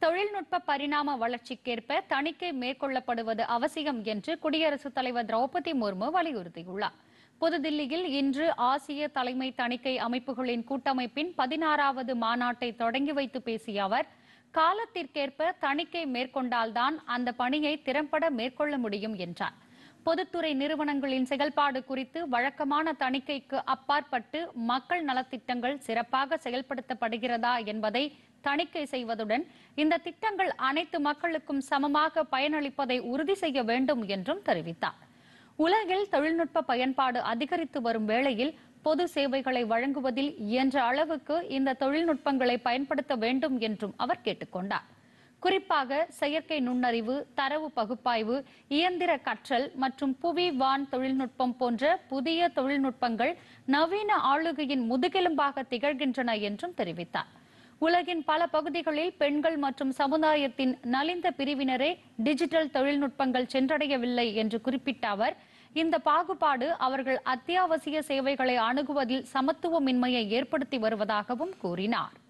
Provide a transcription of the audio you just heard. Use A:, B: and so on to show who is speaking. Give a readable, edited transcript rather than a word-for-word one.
A: தொழில்நுட்ப பரிணாம வளர்ச்சிக்கேற்ப தணிக்கை மேற்கொள்ளப்படுவது அவசியம் என்று குடியரசுத் தலைவர் திரௌபதி முர்மு வலியுறுத்தியுள்ளார். புதுதில்லியில் இன்று ஆசிய தலைமை தணிக்கை அமைப்புகளின் கூட்டமைப்பின் 16வது மாநாட்டை தொடங்கி வைத்து பேசிய அவர், காலத்திற்கேற்ப தணிக்கை மேற்கொண்டால்தான் அந்த பணியை திறம்பட மேற்கொள்ள முடியும் என்றார். பொதுத்துறை நிறுவனங்களின் செயல்பாடு குறித்து வழக்கமான தணிக்கைக்கு அப்பாற்பட்டு மக்கள் நலத்திட்டங்கள் சிறப்பாக செயல்படுத்தப்படுகிறதா என்பதை தணிக்கை செய்வதுடன் இந்த திட்டங்கள் அனைத்து மக்களுக்கும் சமமாக பயனளிப்பதை உறுதி செய்ய வேண்டும் என்றும் தெரிவித்தார். உலகில் தொழில்நுட்ப பயன்பாடு அதிகரித்து வரும் வேளையில் பொது சேவைகளை வழங்குவதில் இயன்ற அளவுக்கு இந்த தொழில்நுட்பங்களை பயன்படுத்த வேண்டும் என்றும் அவர் கேட்டுக்கொண்டார். குறிப்பாக செயற்கை நுண்ணறிவு, தரவு பகுப்பாய்வு, இயந்திர கற்றல் மற்றும் புவி வான் தொழில்நுட்பம் போன்ற புதிய தொழில்நுட்பங்கள் நவீன ஆளுகையின் முதுகெலும்பாக திகழ்கின்றன என்றும் தெரிவித்தார். உலகின் பல பகுதிகளில் பெண்கள் மற்றும் சமுதாயத்தின் நலிந்த பிரிவினரே டிஜிட்டல் தொழில்நுட்பங்கள் சென்றடையவில்லை என்று குறிப்பிட்ட அவர், இந்த பாகுபாடு அவர்கள் அத்தியாவசிய சேவைகளை அணுகுவதில் சமத்துவமின்மையை ஏற்படுத்தி வருவதாகவும் கூறினார்.